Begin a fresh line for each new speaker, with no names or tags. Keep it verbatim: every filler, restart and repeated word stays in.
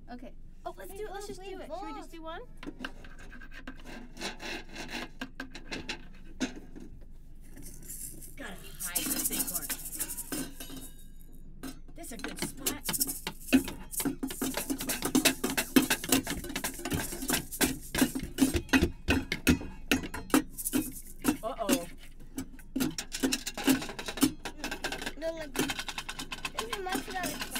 Okay. Oh, let's do it. Let's just do it. Should we just do one?
Gotta hide this acorn. This is a good spot. Uh-oh.
No, like, this is much better.